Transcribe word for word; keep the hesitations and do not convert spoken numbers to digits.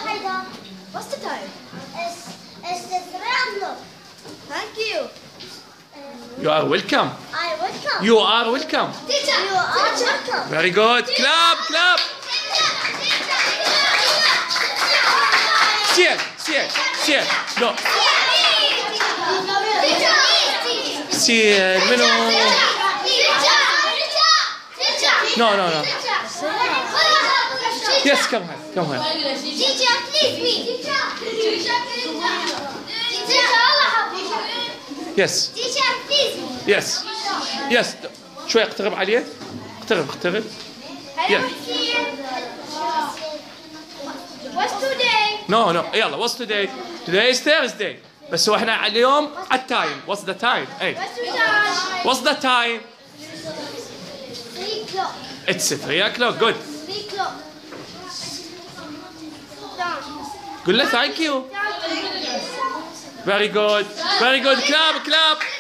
Haida. What's the time? It's, it's the three o'clock. Thank you. You are welcome. I welcome. You are welcome. Teacher. You are welcome. Very good. Clap, clap. Sit, sit, sit. No. Sit. منو? No, no, no. Yes, come here, come here. Teacher, please me. Teacher, teacher, teacher. Yes, Teacher, please me. yes, yes. شوي اقترب عليه. اقترب, اقترب. Yeah. What's today? No, no. يلا. What's today? Today is Thursday. بس هو احنا اليوم التايم. What's the time? Hey. What's today? What's the time? Three o'clock. It's three o'clock. Good. Three o'clock. قول له thank you. Very good. Very good. Clap, clap.